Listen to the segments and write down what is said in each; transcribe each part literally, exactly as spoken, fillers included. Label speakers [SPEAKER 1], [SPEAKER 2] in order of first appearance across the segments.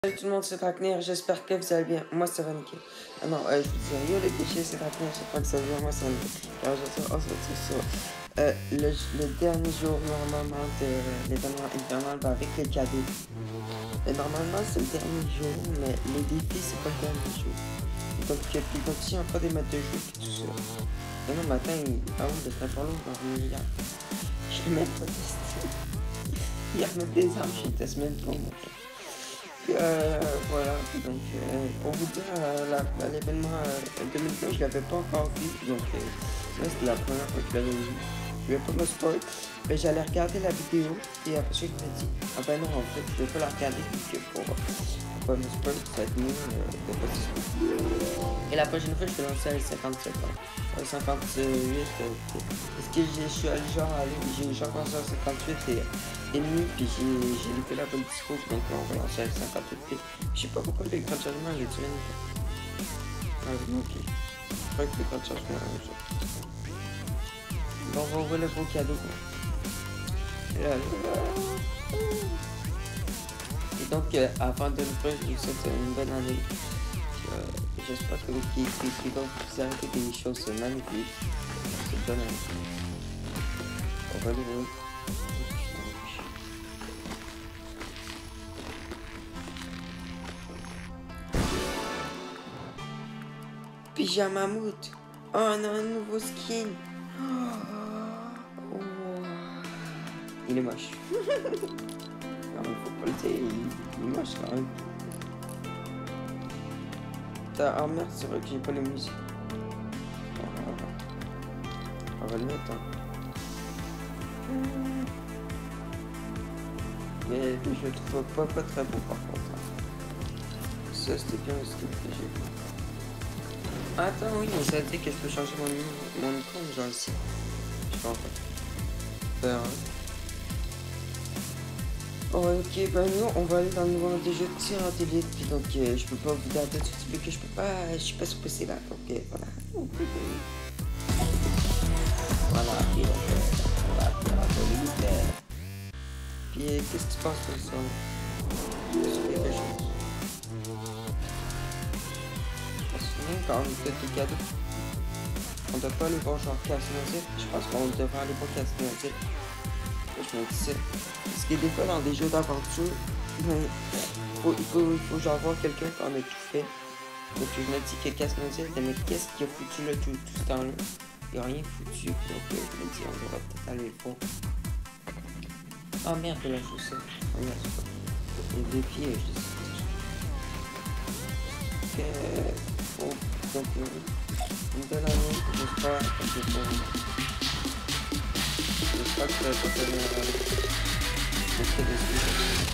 [SPEAKER 1] Salut tout le monde, c'est Draknir, j'espère que vous allez bien. Moi c'est Ranky. Ah non, euh, je vous dis yo les péchés, c'est Draknir, j'espère que ça va bien. Moi c'est Ranky. Alors je on se retrouve sur euh, le, le dernier jour normalement de l'événement infernal bah, avec les cadeaux. Et normalement c'est le dernier jour, mais les défis c'est pas le dernier jour. Et donc il continue encore des modes de jeu et tout ça. Et non, matin, il... ah oui, le très pas long, on va revenir hier. Je l'ai même pas testé. Il y a même des armes, je teste même pas moi. Euh, voilà, donc euh, pour vous dire, euh, l'événement euh, deux mille vingt, je l'avais pas encore vu, donc euh, là c'était la première fois que je l'avais vu. Je vais pas me spoil, mais j'allais regarder la vidéo et après ça je me dis, ah ben non en fait je vais pas la regarder parce que pour, pour pas me spoil, ça va être mieux euh, de pas se spoiler. Et la prochaine fois je vais lancer à cinquante-sept ans, euh, cinquante-huit, euh, parce que je suis allé genre aller, j'ai genre commencé à cinquante-huit et et demi, puis j'ai loupé la bonne discours, donc on va lancer à cinquante-huit. Je sais pas pourquoi l'écran de chargement j'ai tué. Ah oui, ok. Je crois que l'écran de chargement est un jour. Bon, on va ouvrir le beau cadeau. Et, là, là. Et donc, euh, avant de le faire, je vous souhaite une bonne année. Euh, J'espère que vous kiffez, donc vous arrêtez des choses magnifiques. C'est une bonne année. On va l'ouvrir. Pyjama Moot. Oh, on a un nouveau skin. Oh. Il est moche. Non, mais faut pas le dire, il est moche quand même. Ah merde, c'est vrai que j'ai pas la musique. On va le mettre. Hein. Mais je le trouve pas, pas très beau par contre. Ça, c'était bien le skin que j'ai vu. Attends, oui, mais ça dit que je peux changer mon, mon icône, genre ici. Je sais pas en fait. Ben, oh, ok, ben nous, on va aller dans le nouveau des jeux de tir en d'élite, puis donc euh, je peux pas vous dire tout de suite, vu que je peux pas, je suis pas sur P C là, donc euh, voilà. Voilà, puis donc, euh, on va faire un peu vite. Euh, puis euh, qu'est-ce que tu penses de ça? C'est quelque chose. Quand on fait des cadeaux, on doit pas aller voir genre Casse-Noisette. Je pense qu'on devrait aller voir Casse-Noisette. Je me dis ça. Parce que des fois dans des jeux d'aventure, ben, faut, il, faut, il faut genre voir quelqu'un qui en a tout fait. Donc je me dis que Casse-Noisette, mais qu'est-ce qu'il a foutu là tout, tout ce temps-là? Il a rien foutu. Donc euh, je me dis on devrait peut-être aller le voir. Oh merde, je joue ça. Oh merde, c'est pas. Les défis, je dis ça. Ok. Oh, donc, euh, une belle année, j'espère que c'est pour vous. J'espère que ça va pas tenir à l'année. Je serai déçu.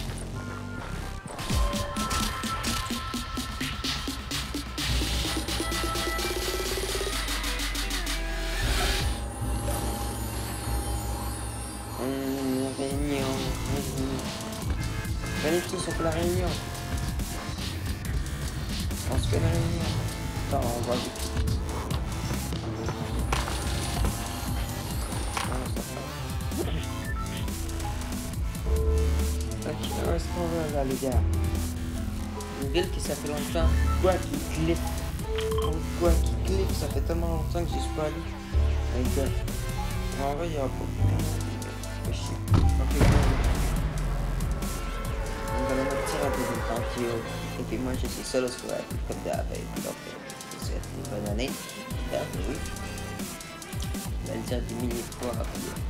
[SPEAKER 1] Hum, réunion, réunion. Venez tous, on fait la réunion. On se fait la réunion. Attends, on va vite. Ok, où est-ce qu'on va là, les gars? Une ville qui ça fait longtemps. Quoi qui clique? Quoi qui clique? Ça fait tellement longtemps que j'y suis pas allé. Les gars. En vrai, il y a pas. Chier. Ok, on va aller mettre tir à des tranquilles. Et puis moi, je suis solo squad, comme d'hab. Et puis donc, je vous souhaite une bonne année. J'espère que oui. On va le dire des milliers de fois.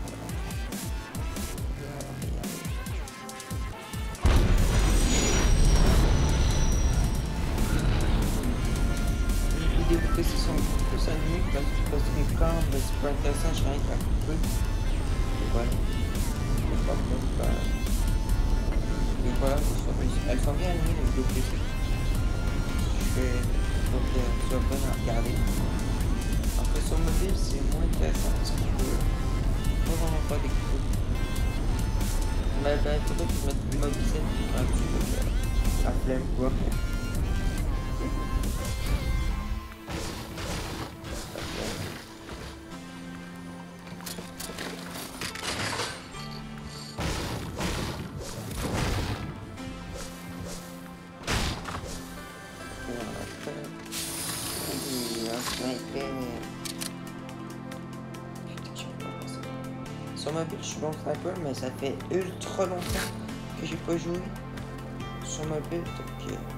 [SPEAKER 1] Les vidéos P C sont plus animées parce que les plans, c'est pas intéressant, je rien qu'à couper. Et voilà. Je sais pas pourquoi. Et voilà, elles sont bien animées les vidéos P C. Je fais. Donc, euh, c'est bien à regarder. Après, sur mobile, c'est moins intéressant parce que je peux pas vraiment pas découvrir. Mais ben, il faudrait que je mette une mobilette gratuite, donc euh, la flemme, quoi. Oui, un sniper. Putain, je sais pas comment ça. Sur mobile, je suis bon sniper, mais ça fait ultra longtemps que j'ai pas joué sur mobile, donc. Euh...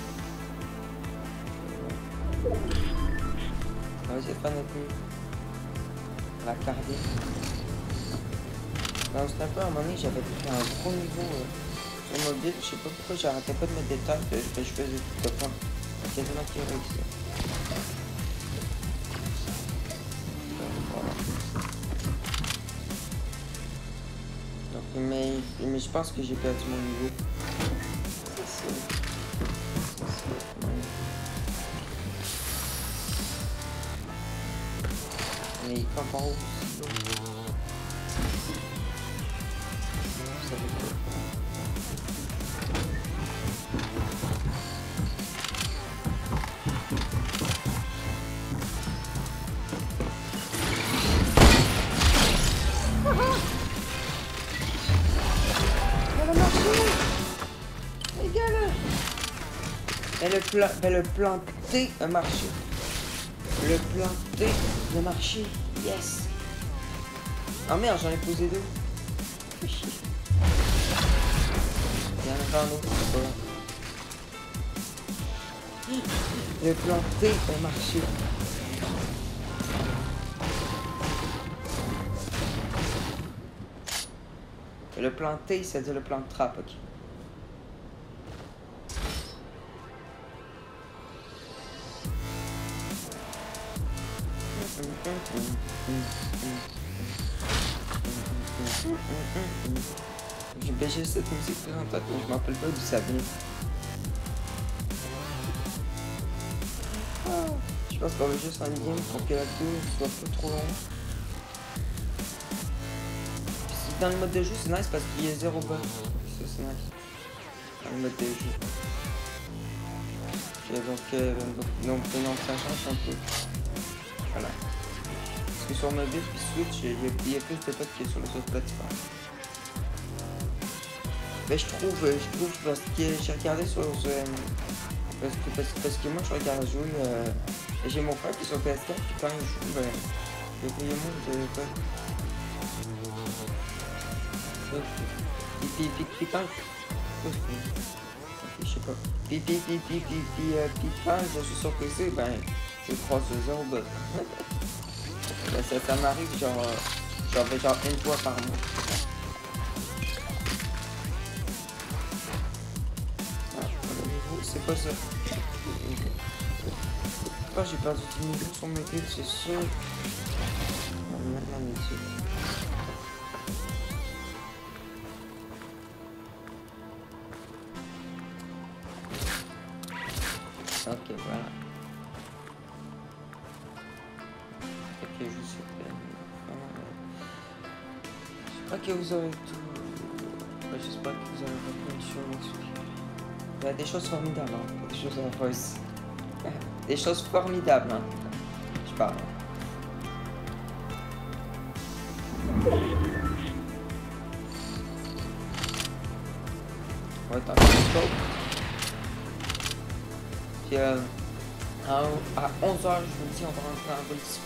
[SPEAKER 1] On va essayer de faire notre mieux. La carder. Dans le sniper, à un moment donné, j'avais pris un gros niveau euh, sur mobile. Je sais pas pourquoi j'arrêtais pas de mettre des tags que je faisais tout le temps. Quasiment qui réussi. Voilà. Donc, mais, mais je pense que j'ai perdu mon niveau. C'est ça. C'est ça. Mais il campe en haut aussi. Ça veut quoi? Ça va marcher! Les gars là! Mais le plan, mais le plan T a marché. Le plan T a marché. Yes! Ah merde, j'en ai posé deux. Il y en a un autre, c'est pas grave. Le plan T a marché. Et le plan T, c'est-à-dire le plan de trappe, ok. J'ai pêché cette musique en tête, mais je m'en rappelle pas d'où ça vient. Ah, je pense qu'on va juste en game pour que la vidéo soit pas trop longue. Puis dans le mode de jeu, c'est nice parce qu'il y a zéro bug. Ça, c'est nice. Dans le mode de jeu. Okay, donc, euh, donc, donc, donc, ça change un peu. Voilà. Parce que sur mobile puis Switch, il y, a, il y a plus de bugs que sur les autres plateformes. Mais je trouve, je trouve parce que j'ai regardé sur... Euh, parce, que, parce, parce que moi je regarde jouer... Euh, j'ai mon frère qui est sur P S quatre, puis quand il joue, ben... Il y a moins de bugs. Puis, puis, puis, puis quand... Je sais pas. Puis, puis, puis, puis, puis, puis, euh, puis quand je suis sur P C, ben... Je croise zéro bug. Ben, ça ça m'arrive genre... Genre, genre une fois par mois. C'est pas ça. Pourquoi j'ai perdu du niveau sur mes builds, c'est sûr. On va mettre la musique. Ok, voilà. Ok, je sais pas. J'espère que vous aurez tout. J'espère que vous aurez pas une chose. Il y a des choses formidables, hein. Des choses en face. Des choses formidables, hein. Je parle. Ouais, t'as un scope. Puis euh, à onze heures, je vous dis, on va rentrer en politique.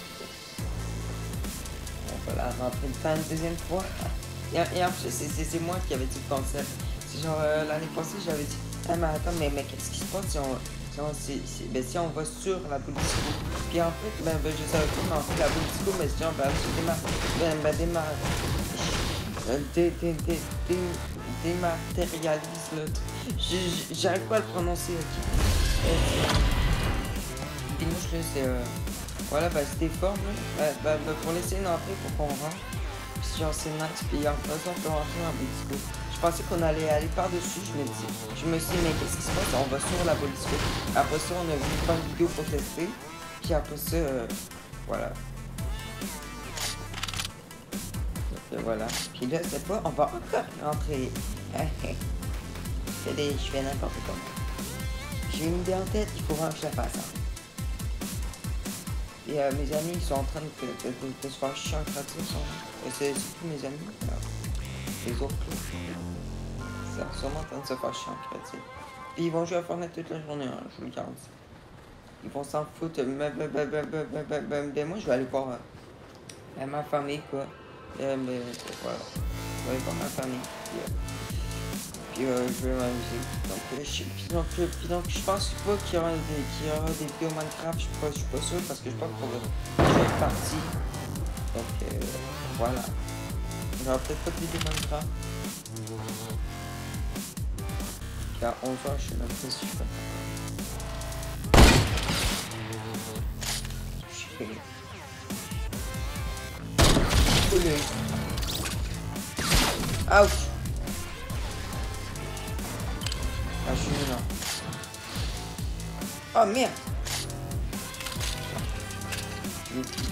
[SPEAKER 1] On va la rentrer une fois, une deuxième fois. Et, et en plus, c'est moi qui avais dit le concept. C'est genre, euh, l'année passée, j'avais dit, ah, mais attends, mais, mais qu'est-ce qui se passe si on, si on, si, si, ben, si on va sur la boule disco? Puis en fait, ben, ben je savais pas, mais en fait, la boule disco, mais si on va se démarrer, ben, ben, démarrer, euh, dé, dé, dé, dé, dématérialise le truc. J'arrive pas à le prononcer, ok. Puis moi, je c'est, euh, voilà, ben, c'est des formes, là. Ben, ben, ben, pour laisser une entrée pour qu'on rentre. Puis genre, c'est nice, puis en faisant, on peut rentrer dans la boule disco. Je pensais qu'on allait aller par-dessus, je me dis. Je me suis dit, mais qu'est-ce qui se passe? On va sur la Bolisco. Après ça, on a vu plein de vidéos pour tester. Puis après ça, euh, voilà. Donc, euh, voilà. Puis là, c'est pas, on va encore rentrer. C'est des, je fais n'importe quoi. J'ai une idée en tête, il faut vraiment que je la fasse. Hein. Et euh, mes amis, ils sont en train de, de, de, de, de se faire chier en créatif. C'est plus mes amis. Alors, les autres, ils sont sûrement en train de se faire chier en créatif. Puis ils vont jouer à Fortnite toute la journée, hein, je vous le garantis. ils vont s'en foutre. Mais, mais, mais, mais, mais, mais, mais, mais, mais moi, je vais aller voir euh, ma famille, quoi. Euh, mais voilà, je vais aller voir ma famille. Puis, euh, puis euh, je vais m'amuser. Donc, euh, je, puis, donc, euh, puis donc, je pense pas qu'il y aura des, qu'il y aura des vidéos Minecraft. Je suis pas, je suis pas sûr parce que je pense pour je vais être parti. Donc, euh, voilà. Il y aura peut-être pas de vidéo Minecraft. Puis à onze heures, je sais même pas si je peux. Je suis coulé. Ouch! Ah, je suis nul là. Oh merde! Youpi.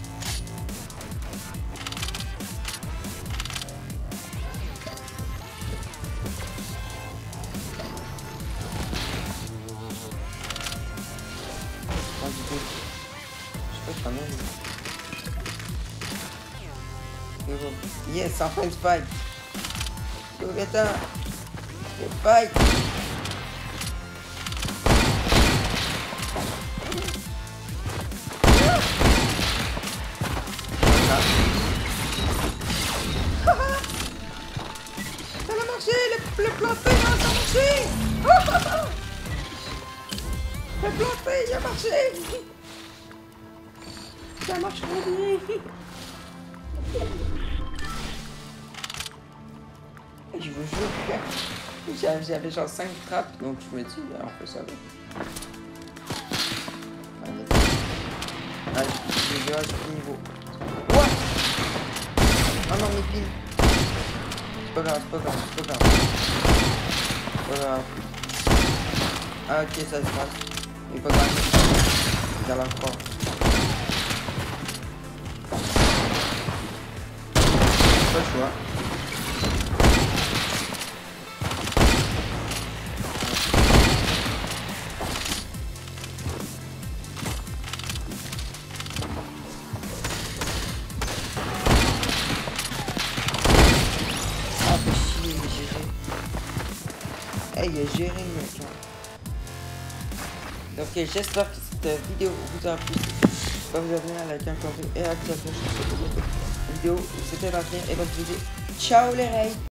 [SPEAKER 1] Oh, du coup. Je sais pas quand même. Yes, enfin une fight. Go get her. Get fight. Ça a marché, le, le planté, ça a marché. Le planté, il a marché. Ça marche trop bien. Je vous jure que j'avais genre cinq trappes, donc je me dis, on peut ça. Allez, j'ai déjà ce niveau. What? Oh non, mes piles. C'est pas grave, c'est pas grave, c'est pas grave. C'est pas grave. Ah ok, ça se passe. Il faut gagner. C'est à la fois. Pas le choix. Hey, il a géré le mec. Donc j'espère que cette vidéo vous a plu. Je vais vous abonner à liker, commenter et à activer la cloche pour cette vidéo. C'était Martin et bonne vidéo. Ciao les reys.